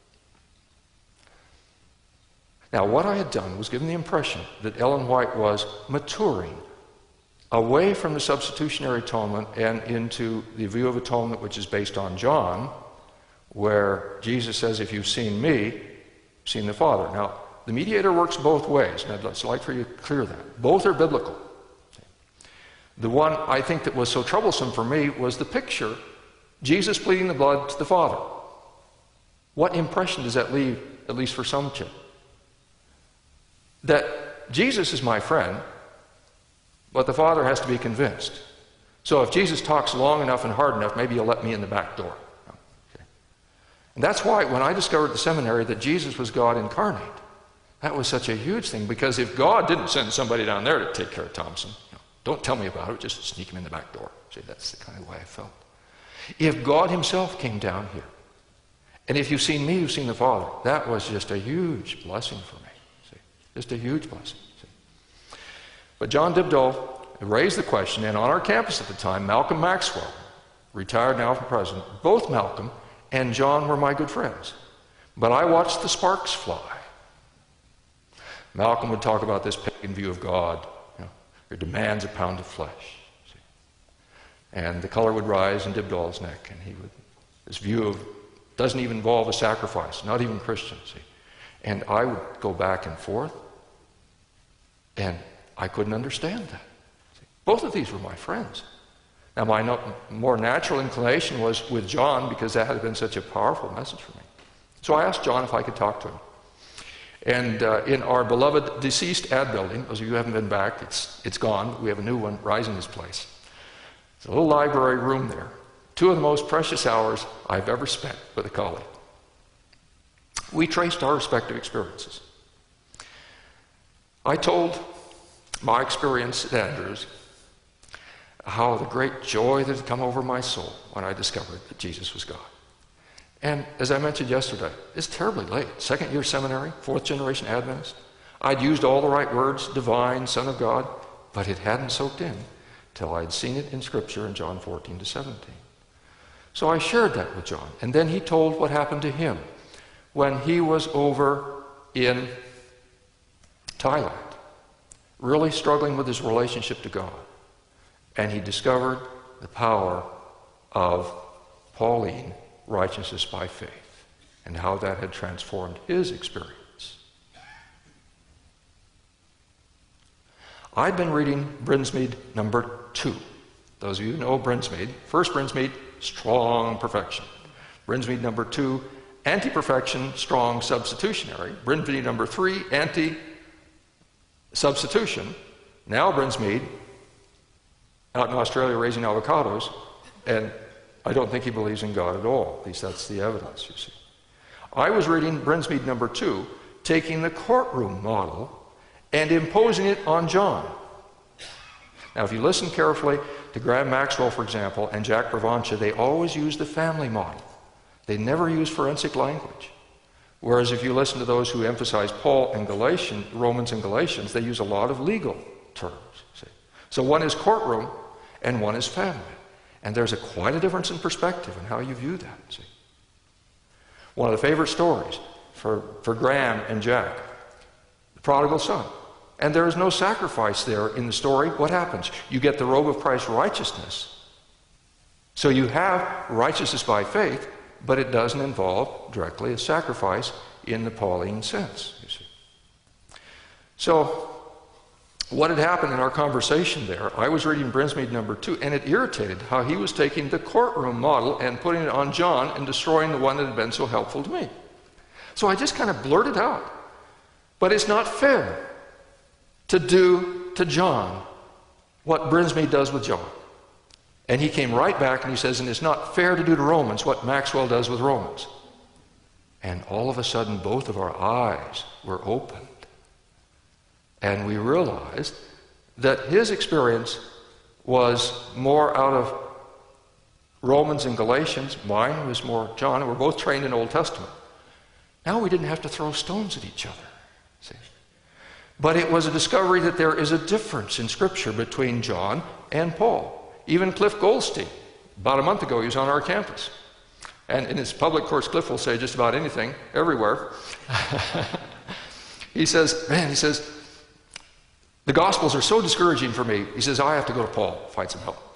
Now, what I had done was given the impression that Ellen White was maturing away from the substitutionary atonement and into the view of atonement which is based on John, where Jesus says, if you've seen me, you've seen the Father. Now, the mediator works both ways, and I'd like for you to clear that. Both are biblical. The one I think that was so troublesome for me was the picture Jesus pleading the blood to the Father. What impression does that leave, at least for some children? That Jesus is my friend, but the Father has to be convinced. So if Jesus talks long enough and hard enough, maybe he'll let me in the back door. Okay. And that's why when I discovered at the seminary that Jesus was God incarnate, that was such a huge thing, because if God didn't send somebody down there to take care of Thompson, don't tell me about it, just sneak him in the back door. See, that's the kind of way I felt. If God himself came down here, and if you've seen me, you've seen the Father, that was just a huge blessing for me. See, just a huge blessing. See. But John Dibdall raised the question, and on our campus at the time, Malcolm Maxwell, retired now from president, both Malcolm and John were my good friends. But I watched the sparks fly. Malcolm would talk about this pagan view of God, who demands a pound of flesh. See? And the color would rise in Dibdall's neck, and he would, this view of doesn't even involve a sacrifice, not even Christian. See? And I would go back and forth, and I couldn't understand that. See? Both of these were my friends. Now, my more natural inclination was with John, because that had been such a powerful message for me. So I asked John if I could talk to him. And in our beloved deceased ad building, those of you who haven't been back, it's gone. We have a new one rising in this place. It's a little library room there. 2 of the most precious hours I've ever spent with a colleague. We traced our respective experiences. I told my experience at Andrews how the great joy that had come over my soul when I discovered that Jesus was God. And as I mentioned yesterday, it's terribly late. 2nd year seminary, 4th generation Adventist. I'd used all the right words, divine, Son of God, but it hadn't soaked in till I'd seen it in Scripture in John 14-17. So I shared that with John, and then he told what happened to him when he was over in Thailand, really struggling with his relationship to God. And he discovered the power of Pauline righteousness by faith, and how that had transformed his experience. I'd been reading Brinsmead number 2. Those of you who know Brinsmead, first Brinsmead, strong perfection. Brinsmead number 2, anti-perfection, strong substitutionary. Brinsmead number 3, anti-substitution. Now Brinsmead, out in Australia raising avocados, and I don't think he believes in God at all. At least that's the evidence, you see. I was reading Brinsmead number 2, taking the courtroom model and imposing it on John. Now, if you listen carefully to Graham Maxwell, for example, and Jack Bravancia, they always use the family model. They never use forensic language. Whereas if you listen to those who emphasize Paul and Romans and Galatians, they use a lot of legal terms. See? So one is courtroom and one is family. And there's quite a difference in perspective in how you view that. See? One of the favorite stories for Graham and Jack, the prodigal son. And there is no sacrifice there in the story. What happens? You get the robe of Christ's righteousness. So you have righteousness by faith, but it doesn't involve directly a sacrifice in the Pauline sense, you see. So what had happened in our conversation there, I was reading Brinsmead number 2, and it irritated how he was taking the courtroom model and putting it on John and destroying the one that had been so helpful to me. So I just kind of blurted out, but it's not fair to do to John what Brinsmead does with John. And he came right back and he says, and it's not fair to do to Romans what Maxwell does with Romans. And all of a sudden, both of our eyes were opened. And we realized that his experience was more out of Romans and Galatians. Mine was more John, and we're both trained in Old Testament. Now we didn't have to throw stones at each other. See? But it was a discovery that there is a difference in Scripture between John and Paul. Even Cliff Goldstein, about a month ago, he was on our campus. And in his public course, Cliff will say just about anything, everywhere. He says, the Gospels are so discouraging for me. He says, I have to go to Paul, find some help.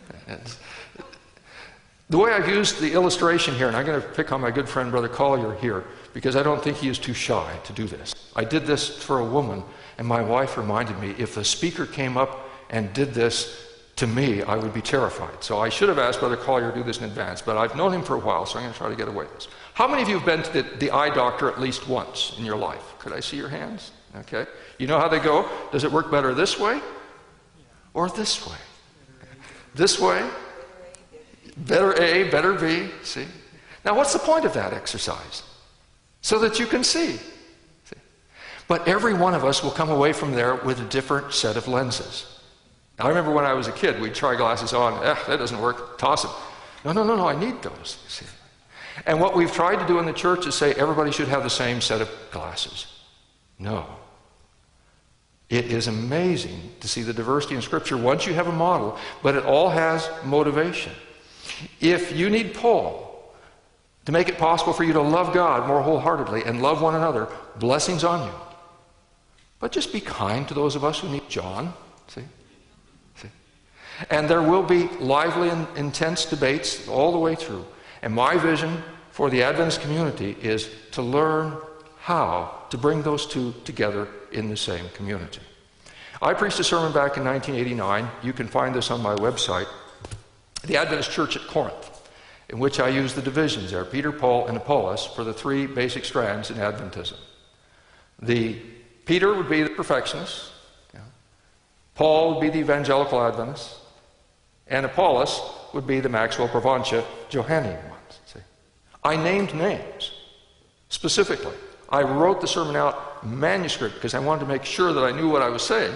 The way I've used the illustration here, and I'm going to pick on my good friend Brother Collier here, because I don't think he is too shy to do this. I did this for a woman, and my wife reminded me, if the speaker came up and did this to me, I would be terrified. So I should have asked Brother Collier to do this in advance, but I've known him for a while, so I'm going to try to get away with this. How many of you have been to the eye doctor at least once in your life? Could I see your hands? Okay. You know how they go? Does it work better this way or this way? This way? Better A, better B. See? Now, what's the point of that exercise? So that you can see. But every one of us will come away from there with a different set of lenses. I remember when I was a kid, we'd try glasses on. That doesn't work. Toss them. No, I need those. See? And what we've tried to do in the church is say everybody should have the same set of glasses. No. It is amazing to see the diversity in Scripture once you have a model, but it all has motivation. If you need Paul to make it possible for you to love God more wholeheartedly and love one another, blessings on you. But just be kind to those of us who need John. See? And there will be lively and intense debates all the way through. And my vision for the Adventist community is to learn how to bring those two together in the same community. I preached a sermon back in 1989. You can find this on my website. The Adventist Church at Corinth, in which I use the divisions there, Peter, Paul, and Apollos, for the three basic strands in Adventism. Peter would be the perfectionist, Paul would be the evangelical Adventist, and Apollos would be the Maxwell Proventia Johannine ones. See? I named names specifically. I wrote the sermon out manuscript because I wanted to make sure that I knew what I was saying.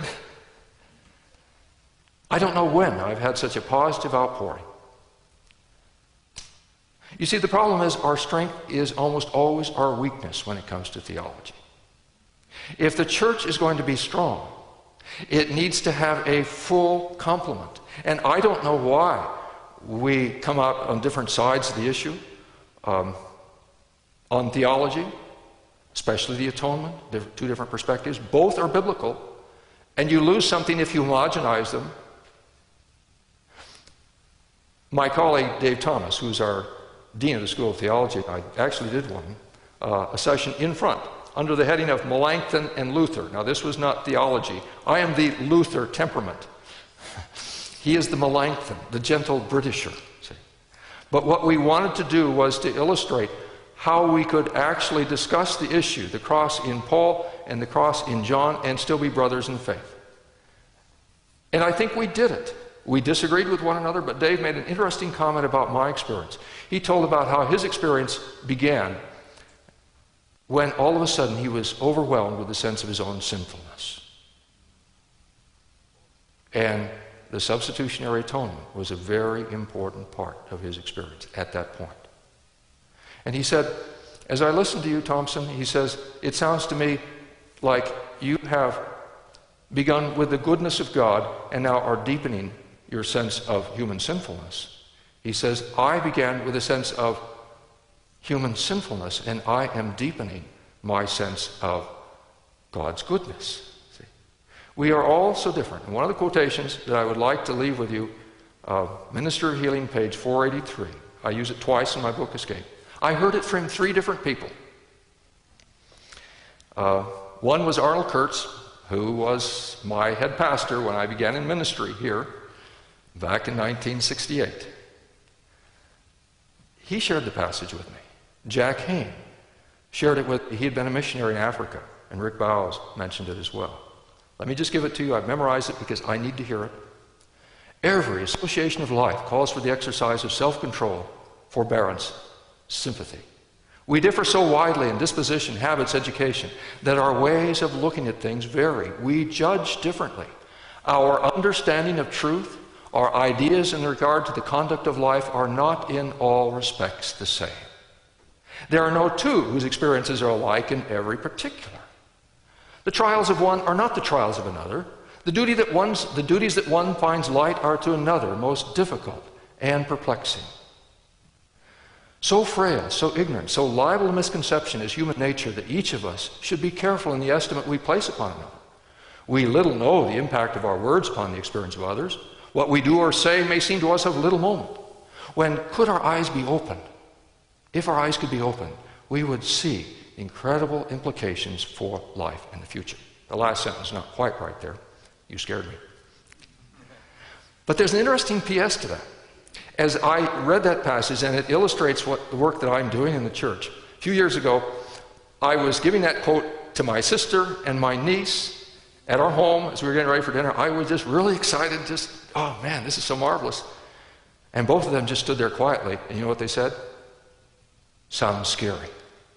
I don't know when I've had such a positive outpouring. You see, the problem is our strength is almost always our weakness when it comes to theology. If the church is going to be strong, it needs to have a full complement. And I don't know why we come out on different sides of the issue. On theology, especially the atonement, two different perspectives. Both are biblical, and you lose something if you homogenize them. My colleague Dave Thomas, who's our dean of the School of Theology, I actually did a session in front under the heading of Melanchthon and Luther. Now, this was not theology. I am the Luther temperament. He is the Melanchthon, the gentle Britisher. See? But what we wanted to do was to illustrate how we could actually discuss the issue, the cross in Paul and the cross in John, and still be brothers in faith. And I think we did it. We disagreed with one another, but Dave made an interesting comment about my experience. He told about how his experience began when all of a sudden he was overwhelmed with the sense of his own sinfulness. And the substitutionary atonement was a very important part of his experience at that point. And he said, as I listen to you, Thompson, he says, it sounds to me like you have begun with the goodness of God and now are deepening your sense of human sinfulness. He says, I began with a sense of human sinfulness, and I am deepening my sense of God's goodness. See? We are all so different. And one of the quotations that I would like to leave with you, Minister of Healing, page 483. I use it twice in my book, Escape. I heard it from three different people. One was Arnold Kurtz, who was my head pastor when I began in ministry here back in 1968. He shared the passage with me. Jack Hayne shared it with me. He had been a missionary in Africa, and Rick Bowes mentioned it as well. Let me just give it to you. I've memorized it because I need to hear it. Every association of life calls for the exercise of self-control, forbearance, sympathy. We differ so widely in disposition, habits, education, that our ways of looking at things vary. We judge differently. Our understanding of truth, our ideas in regard to the conduct of life are not in all respects the same. There are no two whose experiences are alike in every particular. The trials of one are not the trials of another. The duties that one finds light are to another most difficult and perplexing. So frail, so ignorant, so liable to misconception is human nature that each of us should be careful in the estimate we place upon another. We little know the impact of our words upon the experience of others. What we do or say may seem to us of little moment. When could our eyes be opened? If our eyes could be opened, we would see incredible implications for life in the future. The last sentence is not quite right there. You scared me. But there's an interesting PS to that. As I read that passage, and it illustrates what the work that I'm doing in the church. A few years ago, I was giving that quote to my sister and my niece at our home as we were getting ready for dinner. I was just really excited, oh man, this is so marvelous. And both of them just stood there quietly, and you know what they said? Sounds scary.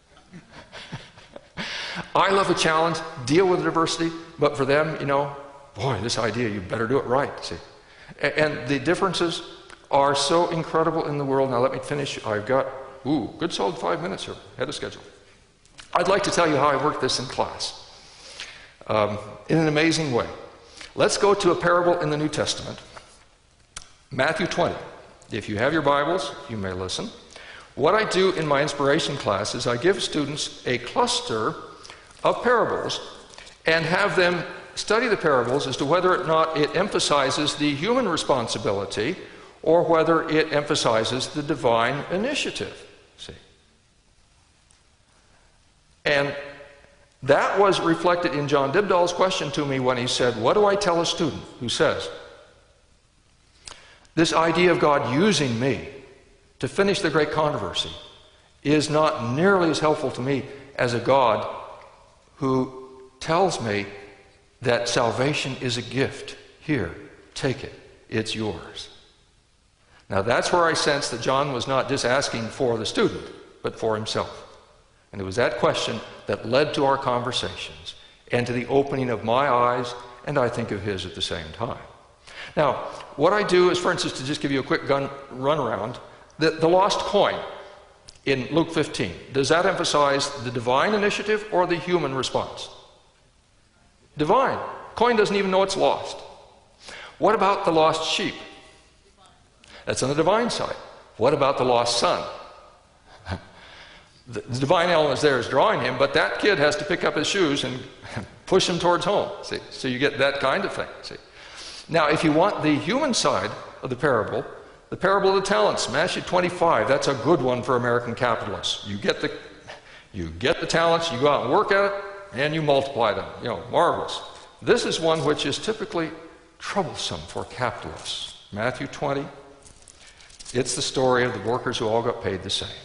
I love a challenge, deal with diversity, but for them, boy, this idea, you better do it right, see. And the differences are so incredible in the world. Now let me finish. I've got, good solid 5 minutes here, ahead of schedule. I'd like to tell you how I worked this in class in an amazing way. Let's go to a parable in the New Testament, Matthew 20. If you have your Bibles, you may listen. What I do in my inspiration class is I give students a cluster of parables and have them study the parables as to whether or not it emphasizes the human responsibility or whether it emphasizes the divine initiative. See? And that was reflected in John Dibdall's question to me when he said, what do I tell a student who says, this idea of God using me to finish the great controversy is not nearly as helpful to me as a God who tells me that salvation is a gift. Here, take it. It's yours. Now that's where I sense that John was not just asking for the student, but for himself. And it was that question that led to our conversations and to the opening of my eyes, and I think of his at the same time. Now, what I do is, for instance, to just give you a quick run around, the lost coin in Luke 15, does that emphasize the divine initiative or the human response? Divine. Coin doesn't even know it's lost. What about the lost sheep? That's on the divine side. What about the lost son? The divine element there is drawing him, but that kid has to pick up his shoes and push him towards home. See? So you get that kind of thing. See? Now, if you want the human side of the parable of the talents, Matthew 25, that's a good one for American capitalists. You get the talents, you go out and work at it, and you multiply them. Marvelous. This is one which is typically troublesome for capitalists. Matthew 20, it's the story of the workers who all got paid the same.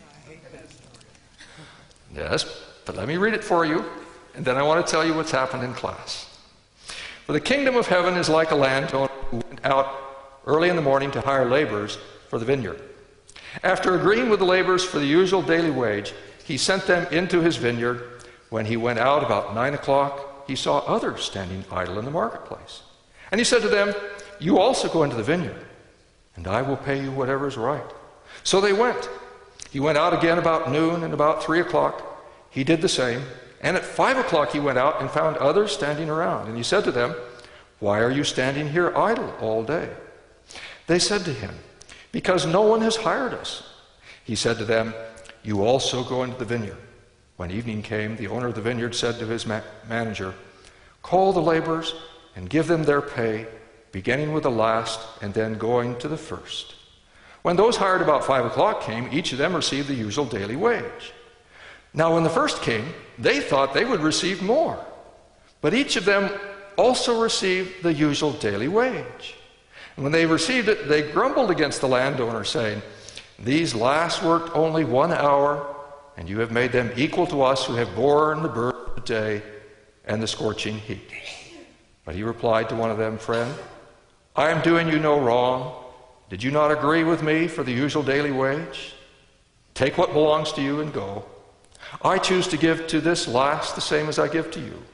Yes, but let me read it for you, and then I want to tell you what's happened in class. For the kingdom of heaven is like a landowner who went out early in the morning to hire laborers for the vineyard. After agreeing with the laborers for the usual daily wage, he sent them into his vineyard. When he went out about 9 o'clock, he saw others standing idle in the marketplace. And he said to them, you also go into the vineyard, and I will pay you whatever is right. So they went. He went out again about noon, and about 3 o'clock he did the same. And at 5 o'clock he went out and found others standing around. And he said to them, why are you standing here idle all day? They said to him, because no one has hired us. He said to them, you also go into the vineyard. When evening came, the owner of the vineyard said to his manager, call the laborers and give them their pay, beginning with the last and then going to the first. When those hired about 5 o'clock came, each of them received the usual daily wage. Now when the first came, they thought they would receive more, but each of them also received the usual daily wage. And when they received it, they grumbled against the landowner, saying, these last worked only 1 hour, and you have made them equal to us who have borne the burden of the day and the scorching heat. But he replied to one of them, friend, I am doing you no wrong. Did you not agree with me for the usual daily wage? Take what belongs to you and go. I choose to give to this last the same as I give to you.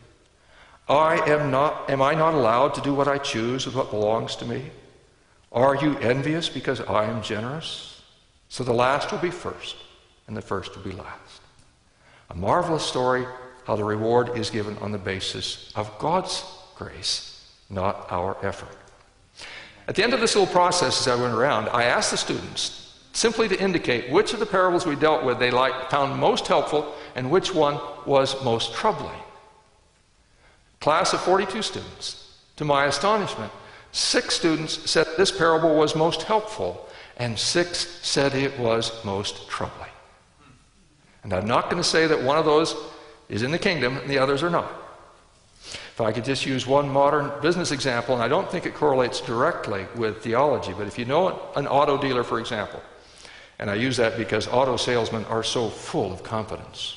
Am I not allowed to do what I choose with what belongs to me? Are you envious because I am generous? So the last will be first, and the first will be last. A marvelous story how the reward is given on the basis of God's grace, not our effort. At the end of this little process, as I went around, I asked the students simply to indicate which of the parables we dealt with they found most helpful and which one was most troubling. Class of 42 students. To my astonishment, 6 students said this parable was most helpful, and 6 said it was most troubling. And I'm not going to say that one of those is in the kingdom and the others are not. If I could just use one modern business example, and I don't think it correlates directly with theology, but if you know an auto dealer, for example, and I use that because auto salesmen are so full of confidence.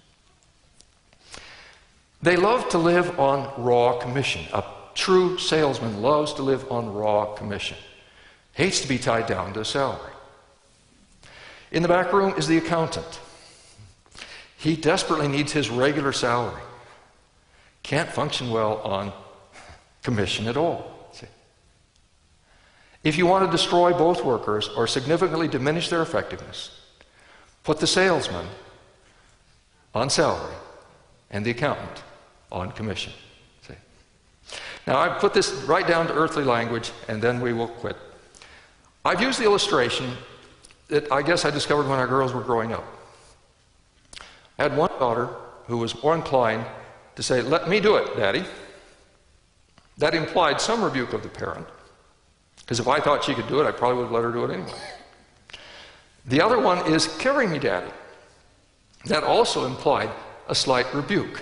They love to live on raw commission. A true salesman loves to live on raw commission. Hates to be tied down to a salary. In the back room is the accountant. He desperately needs his regular salary. Can't function well on commission at all. See? If you want to destroy both workers or significantly diminish their effectiveness, put the salesman on salary and the accountant on commission. See? Now, I've put this right down to earthly language, and then we will quit. I've used the illustration that I guess I discovered when our girls were growing up. I had one daughter who was more inclined to say, "Let me do it, Daddy." That implied some rebuke of the parent, because if I thought she could do it, I probably would have let her do it anyway. The other one is, "Carry me, Daddy." That also implied a slight rebuke,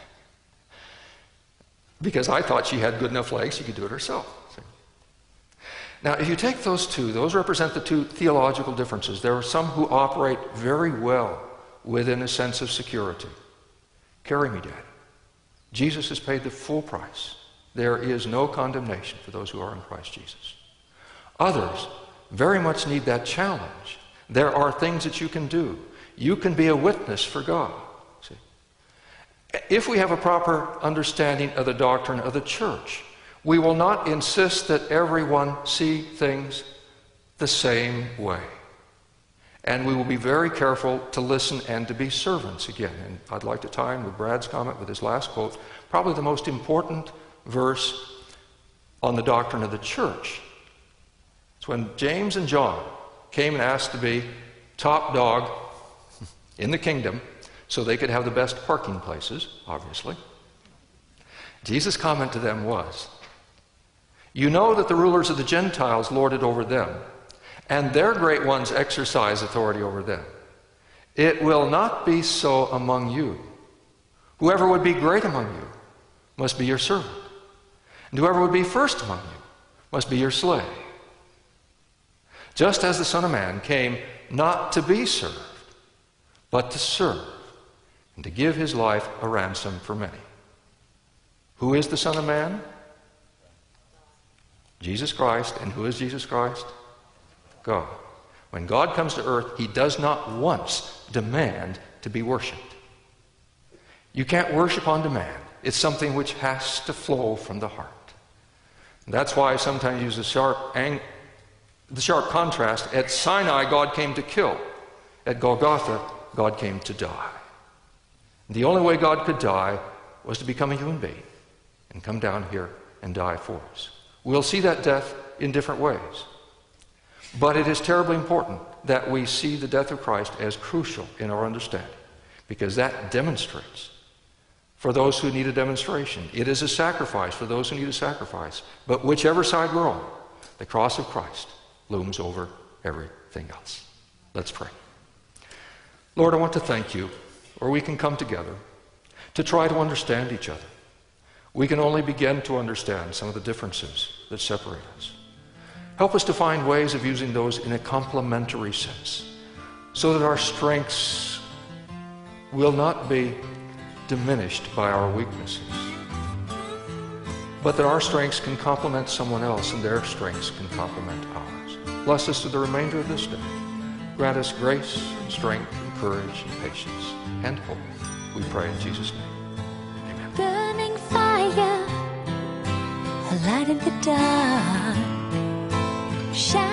because I thought she had good enough legs she could do it herself. Now, if you take those two, those represent the two theological differences. There are some who operate very well within a sense of security. Carry me, Daddy. Jesus has paid the full price. There is no condemnation for those who are in Christ Jesus. Others very much need that challenge. There are things that you can do. You can be a witness for God. See? If we have a proper understanding of the doctrine of the church, we will not insist that everyone see things the same way. And we will be very careful to listen and to be servants again. And I'd like to tie in with Brad's comment with his last quote, probably the most important verse on the doctrine of the church. It's when James and John came and asked to be top dog in the kingdom so they could have the best parking places, obviously. Jesus' comment to them was, "You know that the rulers of the Gentiles lord it over them, and their great ones exercise authority over them. It will not be so among you. Whoever would be great among you must be your servant, and whoever would be first among you must be your slave. Just as the Son of Man came not to be served, but to serve, and to give his life a ransom for many." Who is the Son of Man? Jesus Christ. And who is Jesus Christ? God. When God comes to earth, he does not once demand to be worshipped. You can't worship on demand. It's something which has to flow from the heart. And that's why I sometimes use the sharp contrast. At Sinai, God came to kill. At Golgotha, God came to die. The only way God could die was to become a human being and come down here and die for us. We'll see that death in different ways. But it is terribly important that we see the death of Christ as crucial in our understanding, because that demonstrates for those who need a demonstration. It is a sacrifice for those who need a sacrifice. But whichever side we're on, the cross of Christ looms over everything else. Let's pray. Lord, I want to thank you, or we can come together to try to understand each other. We can only begin to understand some of the differences that separate us. Help us to find ways of using those in a complementary sense, so that our strengths will not be diminished by our weaknesses, but that our strengths can complement someone else and their strengths can complement ours. Bless us to the remainder of this day. Grant us grace and strength and courage and patience and hope. We pray in Jesus' name. Amen. Burning fire, a light in the dark.